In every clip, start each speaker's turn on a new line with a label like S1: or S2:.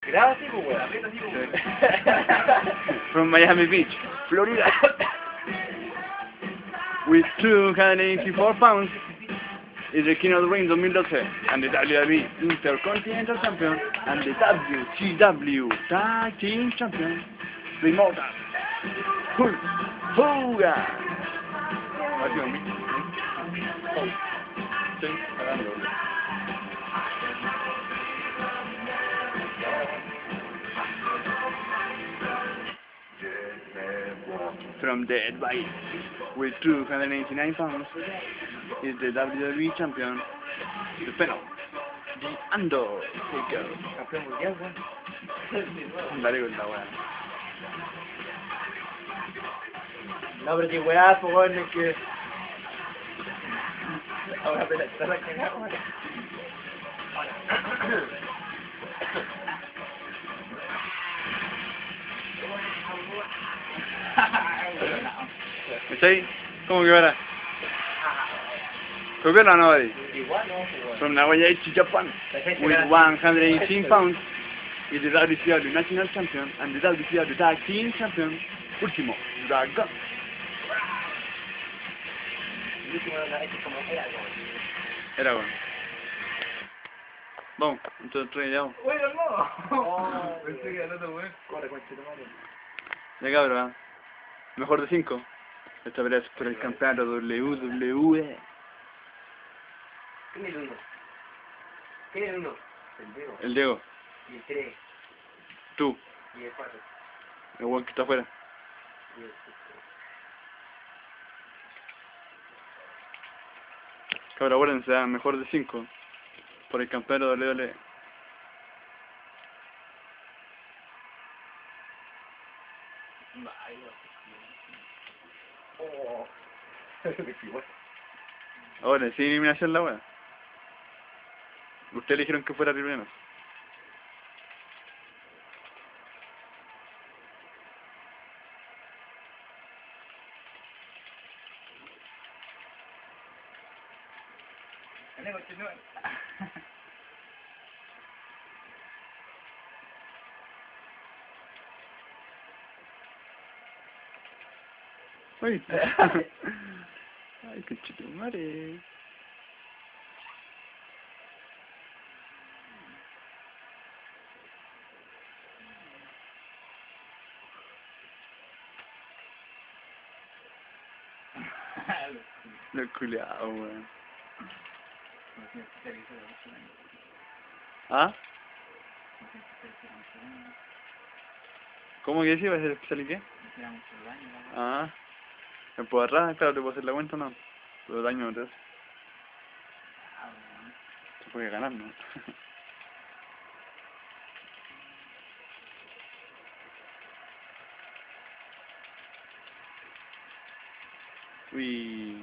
S1: Graba así, pues, weón. Aprieta así, pues, weón.
S2: From Miami Beach, Florida, with 284 pounds, is the King of the Ring 2012, and the WWE Intercontinental Champion, and the WCW Tag Team Champion, the Immortal Hulk Hogan. From Dead by with 289 pounds is the WWE Champion, the Phenom, the Undertaker.
S1: Campeón mundial, weón.
S2: Dale con la weá.
S1: No, pero qué weá, pues, weón, es que... Ahora, pero está la cagada, weón.
S2: ¿Cachai? ¿Cómo que ahora? ¿Copiarlo o no, buddy?
S1: Igual, no, pues, weón.
S2: From Nagoya-Ichi, Japan, with 118 pounds, is the WCW National Champion and the WCW Tag Team Champion, Último Dragon.
S1: El último de la vez como era, weón.
S2: Era bueno. Vamos, entonces ya vamos.
S1: ¡Uy, no! Oh, pensé que era el otro, weón. Corre, conche tu madre.
S2: Ya cabrón, mejor de 5. Esta pelea es por el campeonato WWE.
S1: ¿Quién es el uno? ¿Quién es el uno? El Diego.
S2: El Diego,
S1: Y el 3.
S2: tú,
S1: Y el 4.
S2: el weón que está afuera.
S1: Y el 5.
S2: Cabrón, acuérdense, mejor de 5 por el campeonato WWE.
S1: Oh.
S2: Ahora, sin eliminación la wea. Ustedes dijeron que fuera primero. Uy. Ay, qué chitumare. Lo culiao, weón. ¿Ah? ¿Cómo que decía? ¿Va a ser especial y qué? Ah. ¿Me puedo agarrar? Claro, te puedo hacer la cuenta o no. Pero daño no te hace. Se puede ganar, ¿no? Uy.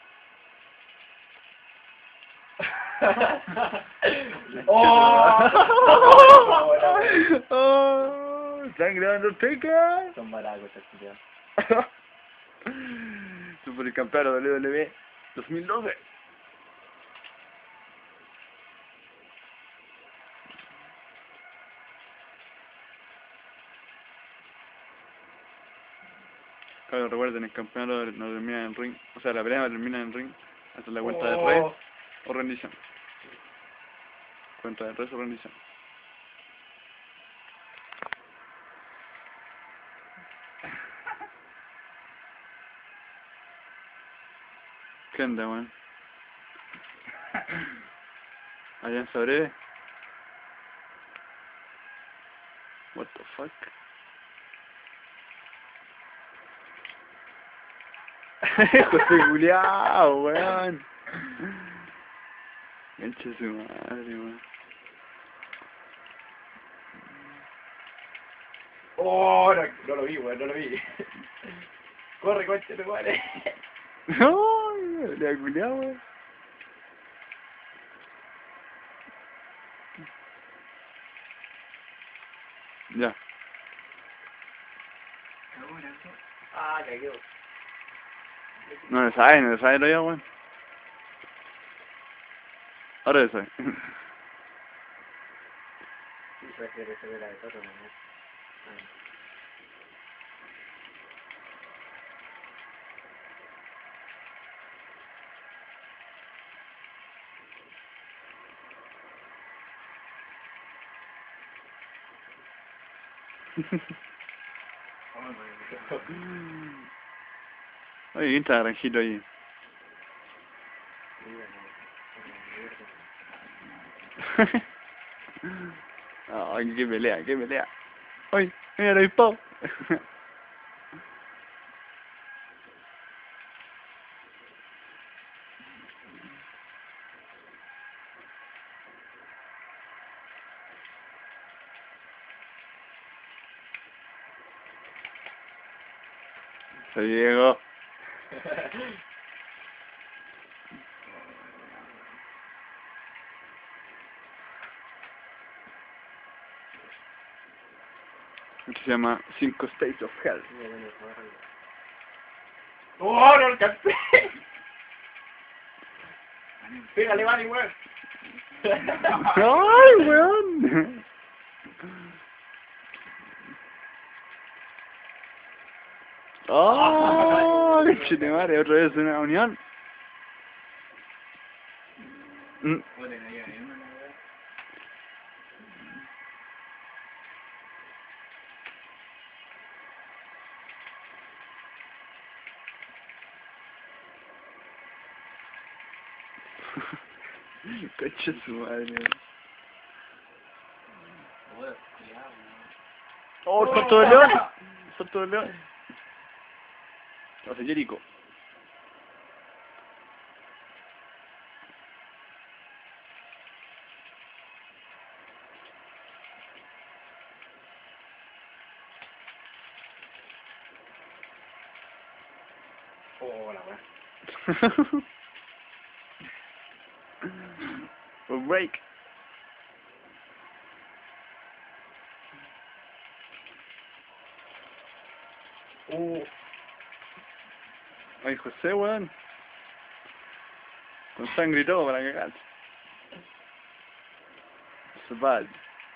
S1: ¡Oh!
S2: ¡Oh! ¡Sangre Undertaker!
S1: Son maracos, tío.
S2: Supercampeón de WWE 2012. Claro, recuerden, el campeonato no termina en ring. O sea, la pelea no termina en ring. Hasta la cuenta de red o rendición. Cuenta de red o rendición. ¿Qué onda, weón? Alianza breve. What the fuck? José Juliao, weón. Gancha su madre, weón.
S1: ¡Oh! No lo vi, weón, no lo vi. Corre, conche tu madre.
S2: No, le ha culiao, weón. Ya.
S1: Ah, cayó.
S2: No le sabe todavía, weón. Ahora le sabe.
S1: prefiero ese de la de todo, ¿no?
S2: Oye, ¿quién está naranjito ahí? Ay, qué pelea, qué pelea. Ay, mira el avispado. Se llegó. Esto se llama 5 States of Hell.
S1: ¡Oh, no alcancé! ¡Pégale, vale, weón!
S2: ¡Ay, weón! ¡Oh! ¡Chile madre! Otra vez una unión. Coche su madre. ¡Oh, el Salto de León! El Salto de León. Hace Jericho.
S1: ¡Oh, la weá!
S2: Un break. Ay, José, weón. Con sangre y todo para cagar. Sval.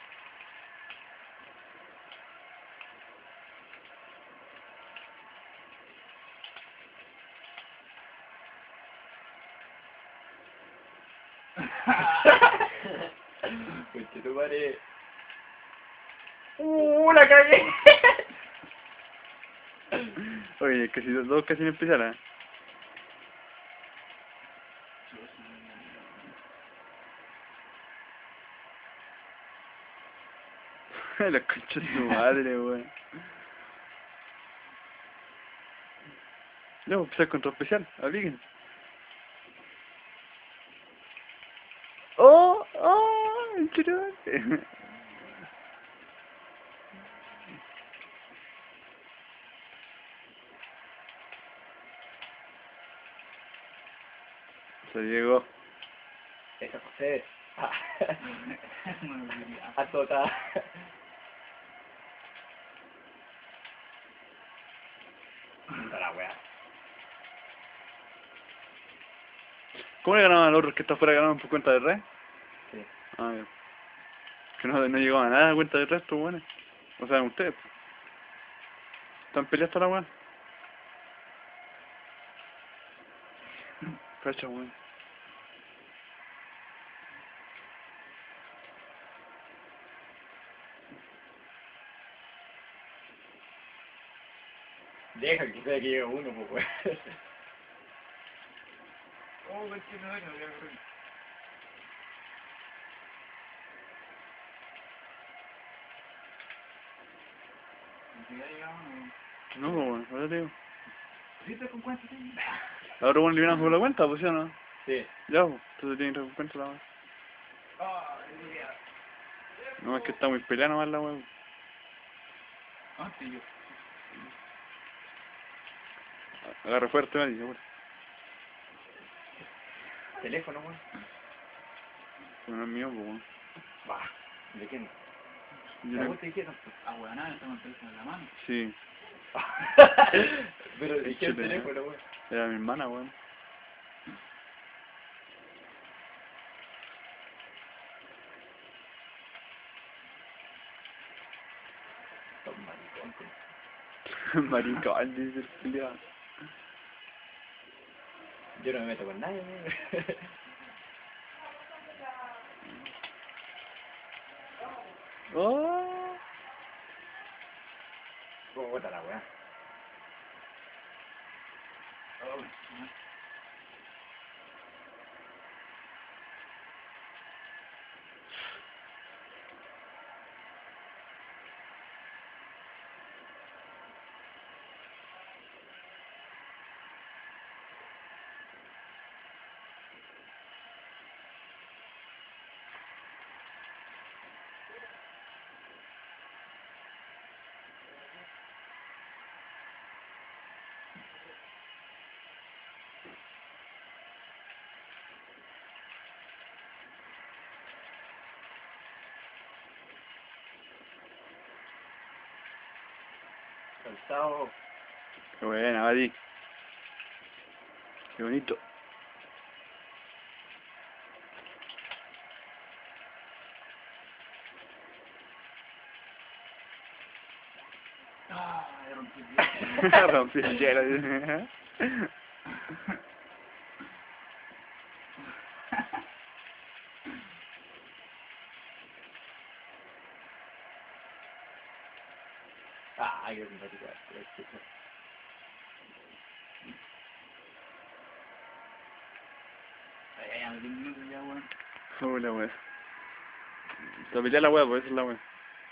S1: Coche tu madre. ¡La cagué!
S2: Oye, casi dos casi me empezaron. La concha de su madre, weón. Ya, vamos a empezar con todo especial. Aplíquense. ¡Oh! ¡Oh! ¡El chirote! Se llegó.
S1: Eso, José. Azota. La wea.
S2: ¿Cómo le ganaban al otro que está afuera? ¿Ganaban por cuenta de red?
S1: Sí.
S2: Ah, bien. Que no llegó a nada a cuenta de red, estos weones. O sea, ustedes. ¿Están peleando hasta la weá? Cacha, weón.
S1: Deja que sea que llegue uno, pues weón.
S3: Oh, pues que no,
S2: No, pues weón, ahora te digo.
S3: ¿Viste con cuánto tiene?
S2: Ahora weón le vienen por la cuenta, pues, ¿sí o no?
S1: Sí.
S2: Ya, pues, entonces tienen que dar cuenta la weá.
S3: Ah, ya.
S2: No, es que está muy peleada nomás la weá.
S3: Ah, sí, yo.
S2: Agarra fuerte, nadie, weón.
S1: Teléfono, weón.
S2: No es mío, pues weón.
S1: Va. ¿De quién?
S2: Yo
S1: ¿A
S2: le-
S1: vos te dijeron?
S3: Ah, weón, nada, tengo el teléfono en la mano.
S2: Sí,
S1: Pero de quién el
S2: Chile,
S1: teléfono, weón.
S2: era mi hermana, weón. Maricón, dice el culiao.
S1: Yo no me meto con nadie,
S2: Oh.
S1: ¿Cómo bota la weá?
S3: Oh,
S1: Calzado.
S2: Qué buena, Badi. Qué bonito.
S3: ah, rompí el hielo.
S2: Rompí el hielo, dice.
S1: Ay, qué simpática.
S3: Ay, ya, 10 minutos ya, weón.
S2: La wea. Te pillé la wea, pues esa es la wea.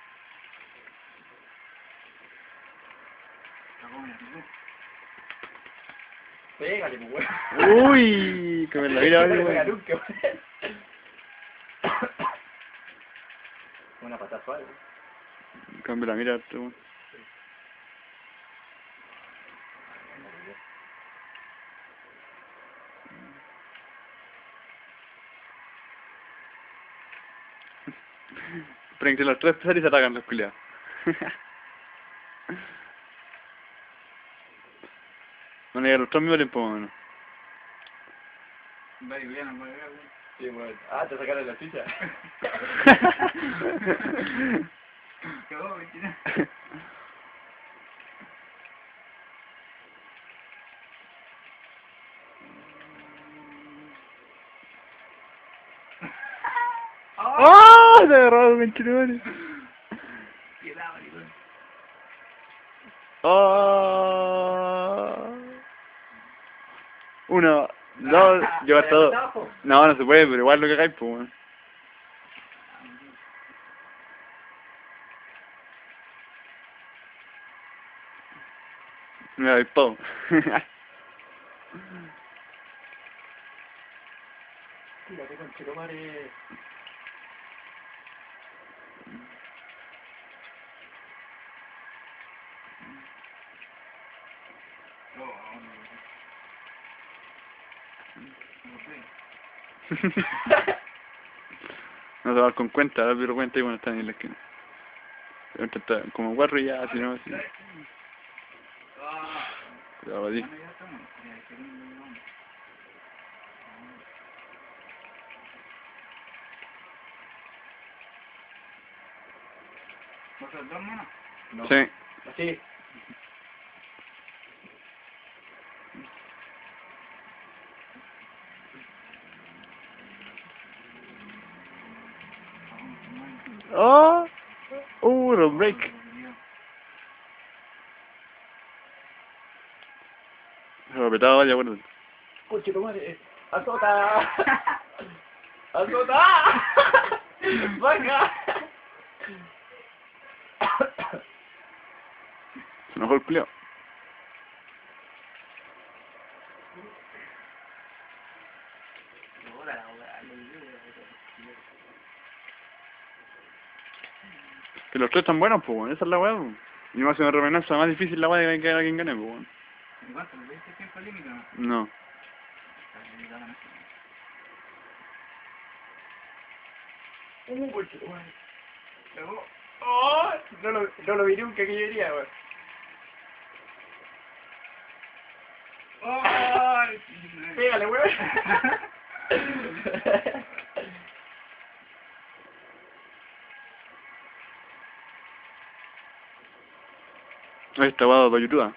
S3: La comida, ¿no?
S1: Pégale, pues, weón.
S2: Uy, que me la mira,
S1: No le pega
S2: weón.
S1: nunca, weón. Una patada suave.
S2: Cambio la mira, weón. Pero entre los tres pesar y se atacan los culiados. Van a llegar los tres al mismo tiempo, mano.
S3: Va y bien, va y bien, weón.
S1: Sí, weón. Ah, te sacaron la ficha.
S3: Quedó, 29.
S2: ¡Oh! Se agarró el 29.
S3: Qué da, maricón.
S2: ¡Oh! Uno, dos, lleva todo. No, no se puede, pero igual lo que cae, pues, weón. Me doy todo.
S1: Fíjate, conchetumare.
S3: Oh, no sé.
S2: No se va con cuenta, da pero cuenta y bueno, están en la esquina. Está como cuatro y ya, si no, así.
S3: Ah,
S2: Cuidado, así.
S3: bueno, ya estamos. Ya, segundo, vamos. ¿Vos sos dos manos?
S1: No.
S2: Sí.
S1: Así.
S2: ¡Oh! Los break. Se lo petaba, ya, bueno.
S1: Conchetumare. ¡Azota! ¡Azota! ¡Vaca!
S2: Se enojó el culiao. Que los tres están buenos, pues, weón. Esa es la weá, pues. Y más si me remenaza, más difícil la weá de que alguien gane, pues, weón.
S3: ¿En cuánto? ¿Le diste tiempo límite o no?
S2: No.
S3: Está limitado en esto.
S1: Conchetumare. ¡Oh! No lo vi nunca que yo diría, weón.
S3: ¡Oh!
S1: Pégale, weón.
S2: Esta guada para YouTube.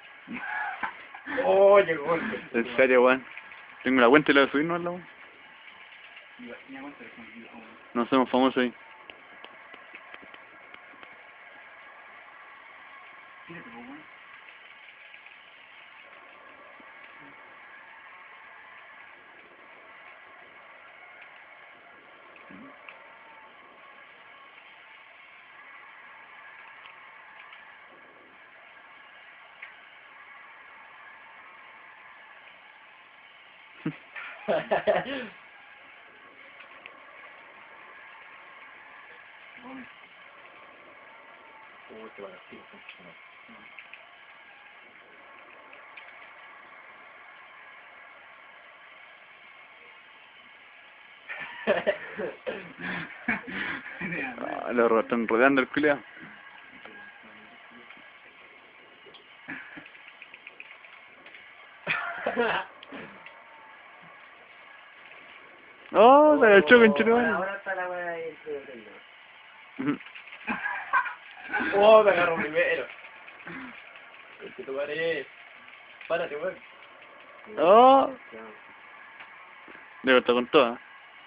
S1: Oh, llegó.
S2: En serio, weón. Tengo la cuenta y la de subirnos al lado.
S3: Ni aguanta el sonido.
S2: No somos famosos ahí.
S3: Fíjate, pues, weón. Vamos.
S1: Te va a decir.
S2: Ah, lo están rodeando el culiao. Oh, se agachó con Chiribán.
S1: Ahora está la weá ahí. Oh, me agarro primero. Que tu madre. Párate, weón.
S2: Oh, debe estar con toda.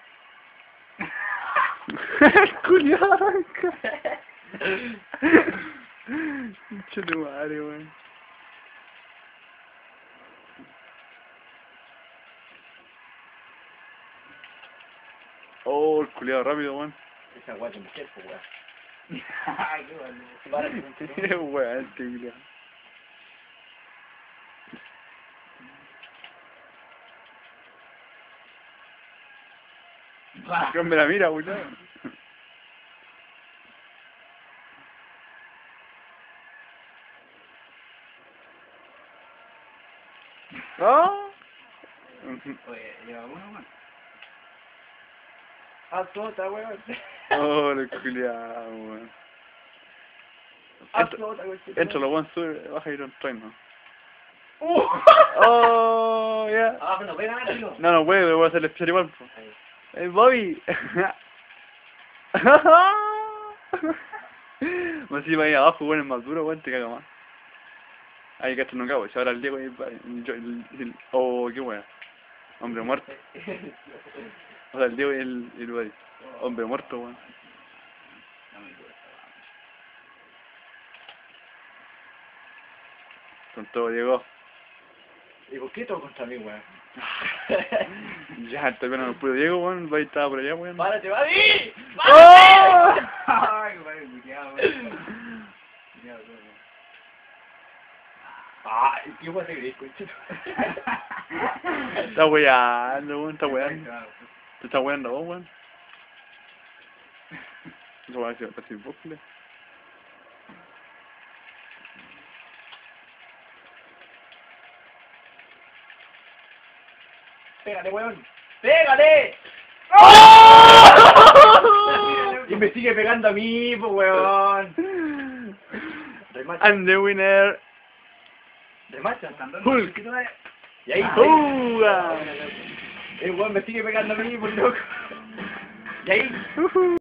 S2: El culiao arranca. Pinche tu madre, weón. Oh, el culiao rápido, weón.
S1: Esa weá de mujer, pues weá.
S3: Ay, qué bueno.
S1: Párate,
S2: Qué weón, este culiao. Que me la mira, weón. Oh.
S3: Oye, lleva uno, weón.
S1: Ah, sota, weón.
S2: Oh, el culiao, weón.
S1: Ah, sota, weón.
S2: Entra, lo weón, sube, baja y lo trae, ¿no? Oh, ya.
S1: Ah, pero no pega nada, tío.
S2: No, no puede, voy a hacer el especial igual, po. Bobby. Más si va ahí abajo, weón, es más duro, weón, te caga más. Ahí que esto no cago, si ahora el Diego y oh, qué weón. Hombre muerto. O sea, el Diego y el Buddy. Hombre muerto, weón.
S3: No me gusta,
S2: Con todo llegó.
S1: ¿Y por qué todo contra mí, weón?
S2: Ya, todavía no me pudo Diego, weón. El Buddy estaba por allá, weón.
S1: ¡Párate, Babi!
S2: ¡Oh!
S3: ay, vale, cuidado, weón. Cuidado, weón.
S1: ¡Ay, qué weón te crees, conchito!
S2: Está weando, weón, está weando. ¿Te está weando vos, weón? Eso va a ser casi bucle.
S1: ¡Pégale, weón! ¡Pégale! Y me sigue pegando a mí, pues, weón. Remacha.
S2: And the winner,
S1: Remacha.
S2: Hulk.
S1: Y ahí,
S2: ¡Juga!
S1: el weón me sigue pegando a mí, por loco. Y ahí.